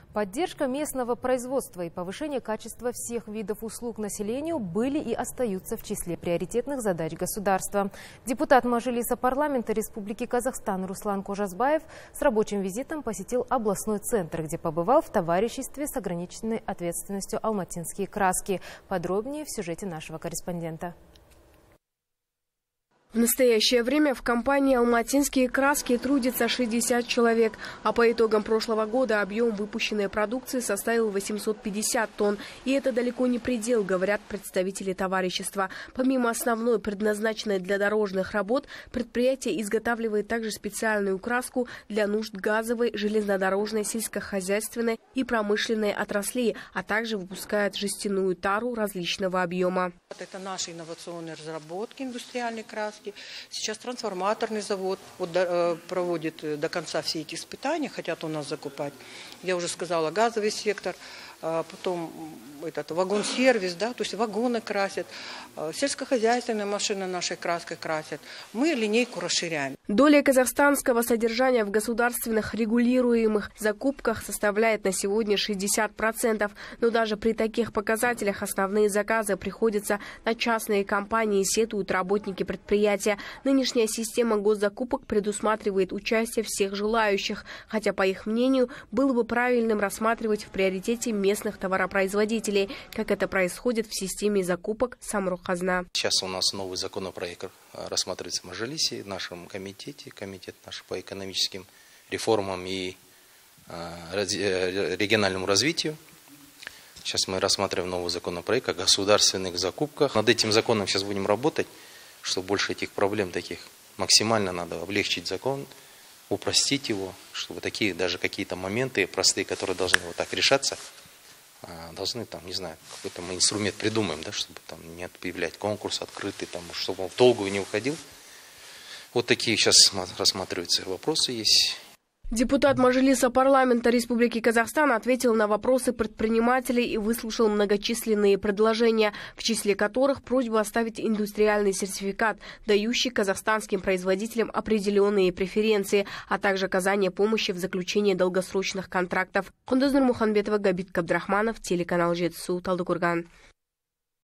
Поддержка местного производства и повышение качества всех видов услуг населению были и остаются в числе приоритетных задач государства. Депутат Мажилиса парламента Республики Казахстан Руслан Кожасбаев с рабочим визитом посетил областной центр, где побывал в товариществе с ограниченной ответственностью «Алматинские краски». Подробнее в сюжете нашего корреспондента. В настоящее время в компании «Алматинские краски» трудится 60 человек, а по итогам прошлого года объем выпущенной продукции составил 850 тонн. И это далеко не предел, говорят представители товарищества. Помимо основной, предназначенной для дорожных работ, предприятие изготавливает также специальную краску для нужд газовой, железнодорожной, сельскохозяйственной и промышленной отраслей, а также выпускает жестяную тару различного объема. Это наши инновационные разработки индустриальной краски. Сейчас трансформаторный завод проводит до конца все эти испытания, хотят у нас закупать. Я уже сказала, газовый сектор, потом вагон-сервис, то есть вагоны красят, сельскохозяйственные машины нашей краской красят. Мы линейку расширяем. Доля казахстанского содержания в государственных регулируемых закупках составляет на сегодня 60%. Но даже при таких показателях основные заказы приходятся на частные компании, сетуют работники предприятия. Нынешняя система госзакупок предусматривает участие всех желающих, хотя, по их мнению, было бы правильным рассматривать в приоритете местных товаропроизводителей, как это происходит в системе закупок Самрух-Казна. Сейчас у нас новый законопроект рассматривается в Мажилисе, в нашем комитете, комитет наш по экономическим реформам и региональному развитию. Сейчас мы рассматриваем новый законопроект о государственных закупках. Над этим законом сейчас будем работать, чтобы больше этих проблем таких максимально надо облегчить закон, упростить его, чтобы такие даже какие-то моменты простые, которые должны вот так решаться, должны там, не знаю, какой-то мы инструмент придумаем, чтобы там не объявлять конкурс открытый, чтобы он в долгую не уходил. Вот такие сейчас рассматриваются вопросы есть. Депутат Мажилиса парламента Республики Казахстан ответил на вопросы предпринимателей и выслушал многочисленные предложения, в числе которых просьба оставить индустриальный сертификат, дающий казахстанским производителям определенные преференции, а также оказание помощи в заключении долгосрочных контрактов. Кундуз Нурмуханбетова, Габит Кабдрахманов, телеканал Жетісу, Талдыкурган.